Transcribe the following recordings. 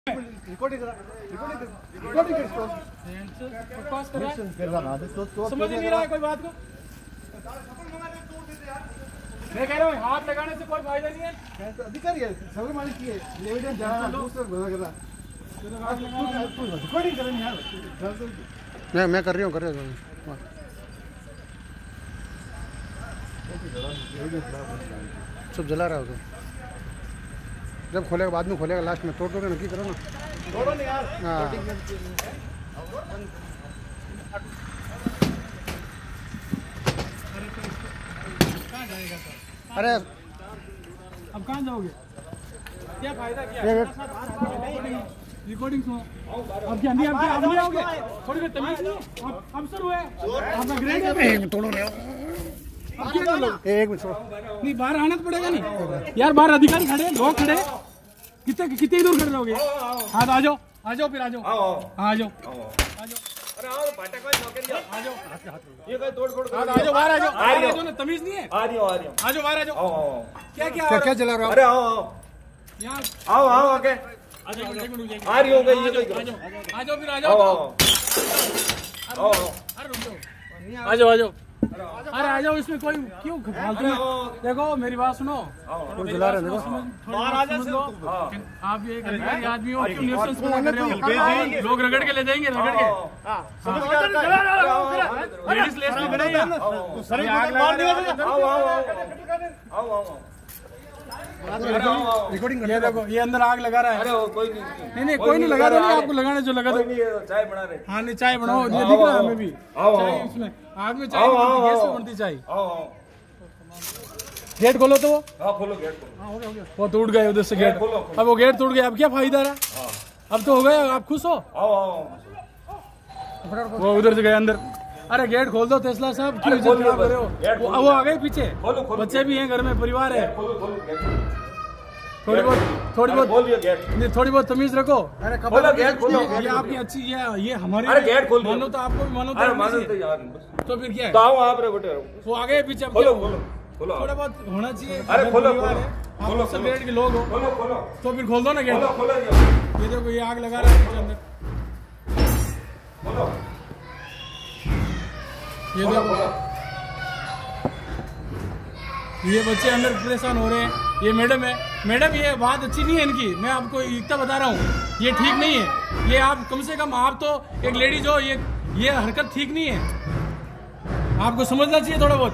Recording समझ नहीं रहा है कोई बात को। मैं कह रहा हूँ हाथ लगाने से कोई फायदा नहीं है। अधिकारी है सभी मालिक की है एविडेंस रिकॉर्डिंग करेंगे यार। मैं कर रही हूँ सब जला रहा हो तो जब खोलेगा बाद में खोलेगा लास्ट में तोड़ दोगे ना की करो ना तोड़ो नहीं यार। हाँ अरे अब कहाँ जाओगे क्या फायदा क्या रिकॉर्डिंग सुनो अब क्या नहीं अब नहीं आओगे थोड़ी देर तमीज नहीं अफसर हुए आपका ग्रेड है तोड़ो एक मिनट नहीं बाहर आना तो पड़ेगा नहीं यार बाहर अधिकारी खड़े लोग खड़े कितने दूर खड़े रहोगे। हाँ तो आ जाओ फिर आ जाओ आ जाओ अरे आओ फाटक वाले मौके दिया आ जाओ ये कोई तोड़ फोड़ आ जाओ बाहर आ जाओ ना तमीज नहीं है आ रही हूं आ जाओ बाहर आ जाओ क्या क्या चला रहा अरे आओ यहाँ आओ आके आ रही हूं गई ये कोई आ जाओ फिर आ जाओ आ जाओ अरे आ जाओ इसमें कोई क्यों फालतू में देखो मेरी बात सुनो कोई जला रहे देखो आप ये एक अधिकारी आदमी हो क्यों न्यूसेंस पैदा कर रहे हो लोग रगड़ के ले जाएंगे रगड़ के लेडीज लेस में खड़े हैं रिकॉर्डिंग ये देखो ये अंदर आग लगा रहा है। अरे कोई नहीं कोई नहीं लगा दो नहीं आपको लगाने जो लगा दो चाय बना रहे हाँ नहीं चाय बनाओ ये दिख रहा है हमें भी चाय इसमें आग में चाय गैस से बनती चाय। गेट खोलो तो खोलो गेट वो टूट गए उधर से गेट अब वो गेट टूट गया अब क्या फायदा रहा अब तो हो गया आप खुश हो वो उधर से गए अंदर। अरे गेट खोल दो टेस्ला साहब क्यों इज्जत खराब कर रहे हो वो आ गए पीछे बच्चे भी हैं घर में परिवार है थोड़ी बहुत तमीज रखो। अरे ये आपकी अच्छी ये हमारी गेट खोल मानो तो आपको भी मानो तो फिर क्या है वो आ गए पीछे थोड़ा बहुत होना चाहिए। अरे खोलो आप सब गेट के लोग हो तो फिर खोल दो ना गेट। ये देखो ये आग लगा रहा है अंदर ये देखो ये बच्चे अंदर परेशान हो रहे हैं। ये मैडम है मैडम ये बात अच्छी नहीं है इनकी मैं आपको इतना बता रहा हूँ ये ठीक नहीं है। ये आप कम से कम आप तो एक लेडीज हो ये हरकत ठीक नहीं है आपको समझना चाहिए थोड़ा बहुत।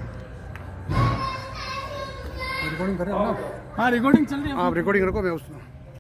रिकॉर्डिंग कर रहे हो ना हाँ रिकॉर्डिंग चल रही है आप रिकॉर्डिंग रखो मैं उसमें